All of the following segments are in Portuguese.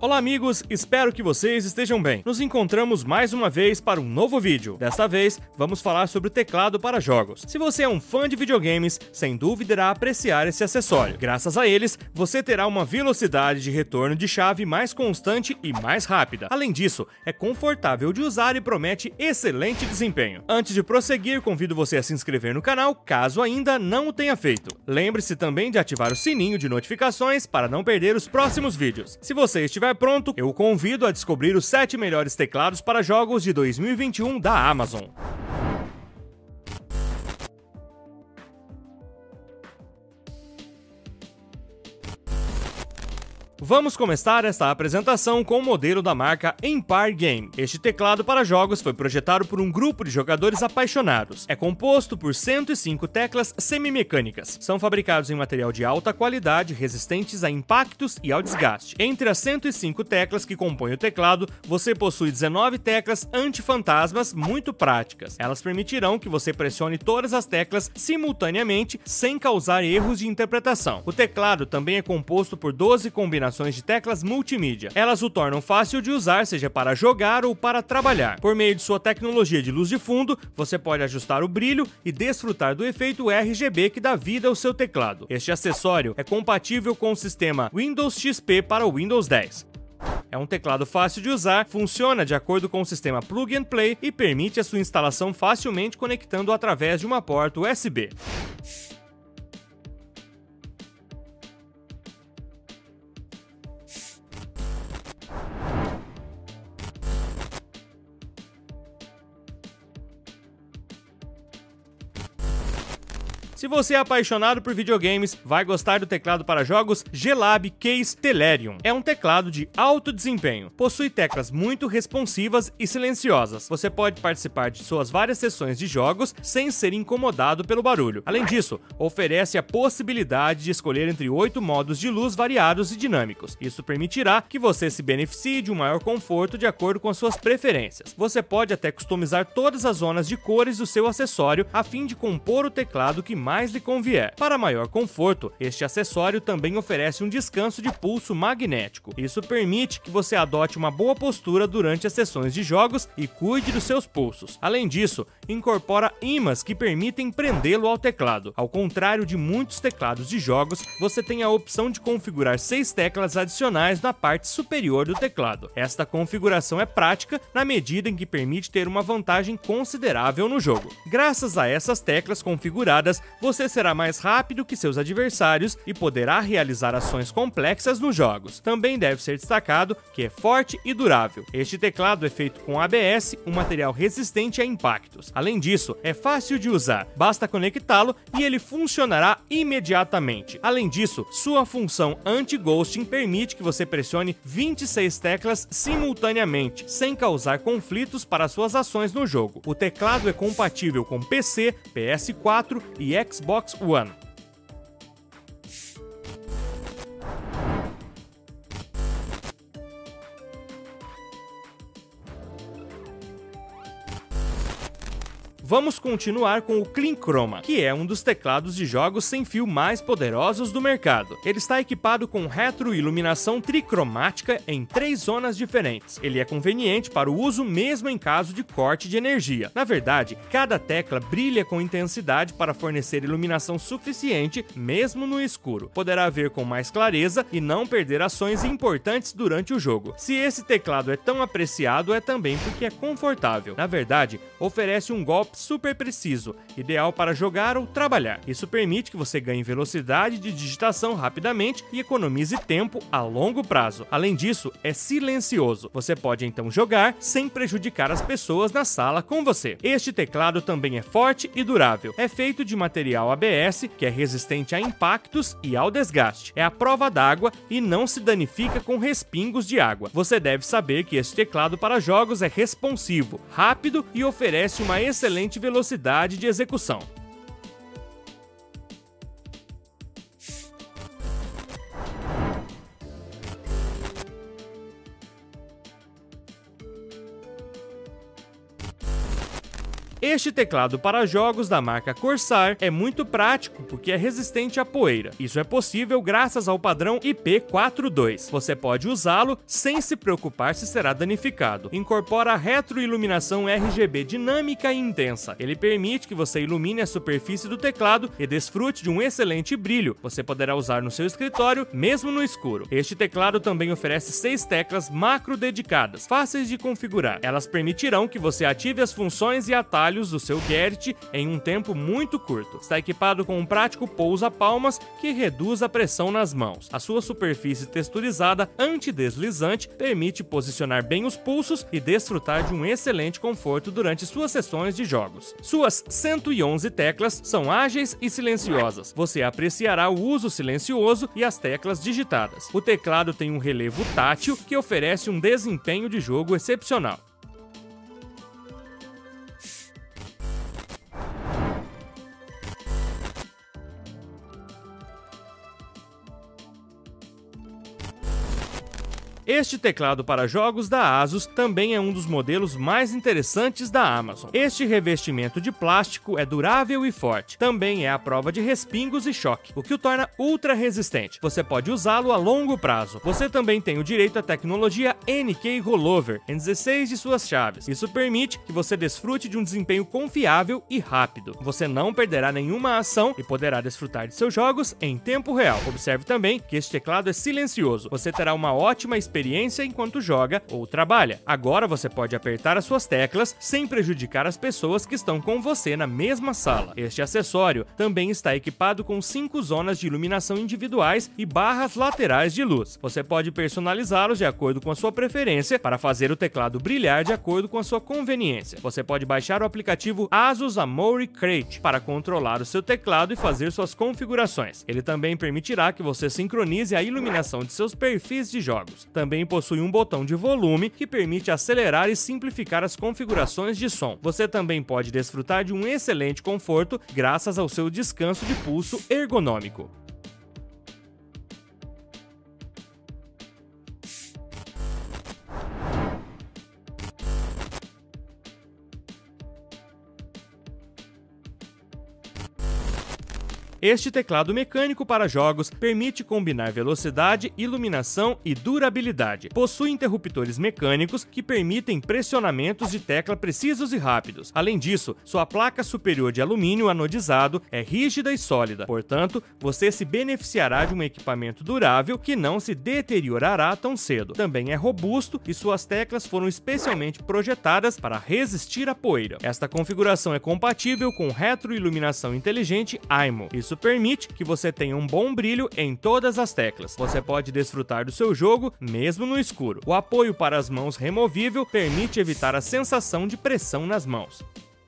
Olá amigos, espero que vocês estejam bem. Nos encontramos mais uma vez para um novo vídeo. Desta vez, vamos falar sobre o teclado para jogos. Se você é um fã de videogames, sem dúvida irá apreciar esse acessório. Graças a eles, você terá uma velocidade de retorno de chave mais constante e mais rápida. Além disso, é confortável de usar e promete excelente desempenho. Antes de prosseguir, convido você a se inscrever no canal, caso ainda não o tenha feito. Lembre-se também de ativar o sininho de notificações para não perder os próximos vídeos. Se você estiver pronto, eu o convido a descobrir os 7 melhores teclados para jogos de 2021 da Amazon. Vamos começar esta apresentação com o modelo da marca Empire Game. Este teclado para jogos foi projetado por um grupo de jogadores apaixonados. É composto por 105 teclas semimecânicas. São fabricados em material de alta qualidade, resistentes a impactos e ao desgaste. Entre as 105 teclas que compõem o teclado, você possui 19 teclas anti-fantasmas muito práticas. Elas permitirão que você pressione todas as teclas simultaneamente sem causar erros de interpretação. O teclado também é composto por 12 combinações de teclas multimídia. Elas o tornam fácil de usar, seja para jogar ou para trabalhar. Por meio de sua tecnologia de luz de fundo, você pode ajustar o brilho e desfrutar do efeito RGB que dá vida ao seu teclado. Este acessório é compatível com o sistema Windows XP para o Windows 10. É um teclado fácil de usar, funciona de acordo com o sistema Plug and Play e permite a sua instalação facilmente conectando através de uma porta USB. Se você é apaixonado por videogames, vai gostar do teclado para jogos G-Lab Case Telerium. É um teclado de alto desempenho, possui teclas muito responsivas e silenciosas. Você pode participar de suas várias sessões de jogos sem ser incomodado pelo barulho. Além disso, oferece a possibilidade de escolher entre 8 modos de luz variados e dinâmicos. Isso permitirá que você se beneficie de um maior conforto de acordo com as suas preferências. Você pode até customizar todas as zonas de cores do seu acessório a fim de compor o teclado que mais lhe convier. Para maior conforto, este acessório também oferece um descanso de pulso magnético. Isso permite que você adote uma boa postura durante as sessões de jogos e cuide dos seus pulsos. Além disso, incorpora ímãs que permitem prendê-lo ao teclado. Ao contrário de muitos teclados de jogos, você tem a opção de configurar 6 teclas adicionais na parte superior do teclado. Esta configuração é prática na medida em que permite ter uma vantagem considerável no jogo. Graças a essas teclas configuradas, você será mais rápido que seus adversários e poderá realizar ações complexas nos jogos. Também deve ser destacado que é forte e durável. Este teclado é feito com ABS, um material resistente a impactos. Além disso, é fácil de usar, basta conectá-lo e ele funcionará imediatamente. Além disso, sua função anti-ghosting permite que você pressione 26 teclas simultaneamente, sem causar conflitos para suas ações no jogo. O teclado é compatível com PC, PS4 e Xbox One. Vamos continuar com o Clean Chroma, que é um dos teclados de jogos sem fio mais poderosos do mercado. Ele está equipado com retroiluminação tricromática em 3 zonas diferentes. Ele é conveniente para o uso mesmo em caso de corte de energia. Na verdade, cada tecla brilha com intensidade para fornecer iluminação suficiente mesmo no escuro. Poderá ver com mais clareza e não perder ações importantes durante o jogo. Se esse teclado é tão apreciado, é também porque é confortável. Na verdade, oferece um golpe super preciso, ideal para jogar ou trabalhar. Isso permite que você ganhe velocidade de digitação rapidamente e economize tempo a longo prazo. Além disso, é silencioso. Você pode então jogar sem prejudicar as pessoas na sala com você. Este teclado também é forte e durável. É feito de material ABS, que é resistente a impactos e ao desgaste. É à prova d'água e não se danifica com respingos de água. Você deve saber que este teclado para jogos é responsivo, rápido e oferece uma excelente velocidade de execução. Este teclado para jogos da marca Corsair é muito prático porque é resistente à poeira. Isso é possível graças ao padrão IP42. Você pode usá-lo sem se preocupar se será danificado. Incorpora retroiluminação RGB dinâmica e intensa. Ele permite que você ilumine a superfície do teclado e desfrute de um excelente brilho. Você poderá usar no seu escritório, mesmo no escuro. Este teclado também oferece 6 teclas macro dedicadas, fáceis de configurar. Elas permitirão que você ative as funções e atalhos do seu gadget em um tempo muito curto. Está equipado com um prático pousa-palmas que reduz a pressão nas mãos. A sua superfície texturizada antideslizante permite posicionar bem os pulsos e desfrutar de um excelente conforto durante suas sessões de jogos. Suas 111 teclas são ágeis e silenciosas. Você apreciará o uso silencioso e as teclas digitadas. O teclado tem um relevo tátil que oferece um desempenho de jogo excepcional. Este teclado para jogos da Asus também é um dos modelos mais interessantes da Amazon. Este revestimento de plástico é durável e forte. Também é à prova de respingos e choque, o que o torna ultra resistente. Você pode usá-lo a longo prazo. Você também tem o direito à tecnologia NK Rollover em 16 de suas chaves. Isso permite que você desfrute de um desempenho confiável e rápido. Você não perderá nenhuma ação e poderá desfrutar de seus jogos em tempo real. Observe também que este teclado é silencioso. Você terá uma ótima experiência enquanto joga ou trabalha. Agora você pode apertar as suas teclas sem prejudicar as pessoas que estão com você na mesma sala. Este acessório também está equipado com 5 zonas de iluminação individuais e barras laterais de luz. Você pode personalizá-los de acordo com a sua preferência para fazer o teclado brilhar de acordo com a sua conveniência. Você pode baixar o aplicativo Asus Amore Crate para controlar o seu teclado e fazer suas configurações. Ele também permitirá que você sincronize a iluminação de seus perfis de jogos. Também possui um botão de volume que permite acelerar e simplificar as configurações de som. Você também pode desfrutar de um excelente conforto graças ao seu descanso de pulso ergonômico. Este teclado mecânico para jogos permite combinar velocidade, iluminação e durabilidade. Possui interruptores mecânicos que permitem pressionamentos de tecla precisos e rápidos. Além disso, sua placa superior de alumínio anodizado é rígida e sólida. Portanto, você se beneficiará de um equipamento durável que não se deteriorará tão cedo. Também é robusto e suas teclas foram especialmente projetadas para resistir à poeira. Esta configuração é compatível com retroiluminação inteligente AIMO. Isso permite que você tenha um bom brilho em todas as teclas. Você pode desfrutar do seu jogo mesmo no escuro. O apoio para as mãos removível permite evitar a sensação de pressão nas mãos.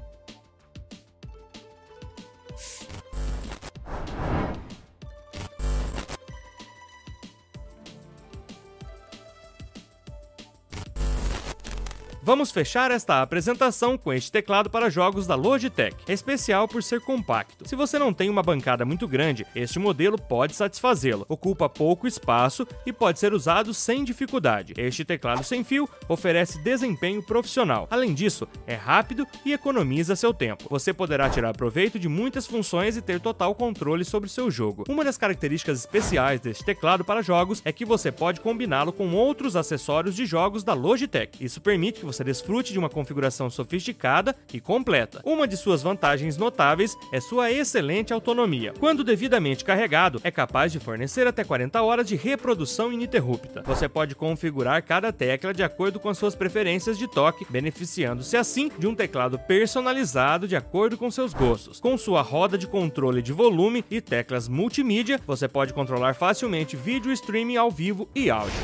Vamos fechar esta apresentação com este teclado para jogos da Logitech. É especial por ser compacto. Se você não tem uma bancada muito grande, este modelo pode satisfazê-lo. Ocupa pouco espaço e pode ser usado sem dificuldade. Este teclado sem fio oferece desempenho profissional. Além disso, é rápido e economiza seu tempo. Você poderá tirar proveito de muitas funções e ter total controle sobre seu jogo. Uma das características especiais deste teclado para jogos é que você pode combiná-lo com outros acessórios de jogos da Logitech. Isso permite que você desfrute de uma configuração sofisticada e completa. Uma de suas vantagens notáveis é sua excelente autonomia. Quando devidamente carregado, é capaz de fornecer até 40 horas de reprodução ininterrupta. Você pode configurar cada tecla de acordo com as suas preferências de toque, beneficiando-se assim de um teclado personalizado de acordo com seus gostos. Com sua roda de controle de volume e teclas multimídia, você pode controlar facilmente vídeo streaming ao vivo e áudio.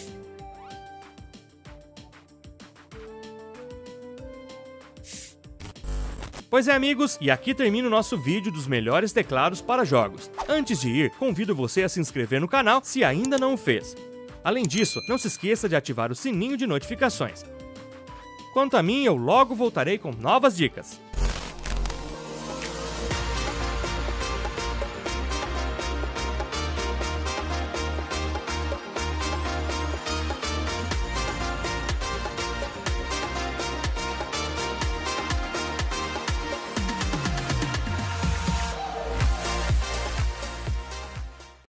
Pois é, amigos, e aqui termina o nosso vídeo dos melhores teclados para jogos. Antes de ir, convido você a se inscrever no canal se ainda não o fez. Além disso, não se esqueça de ativar o sininho de notificações. Quanto a mim, eu logo voltarei com novas dicas.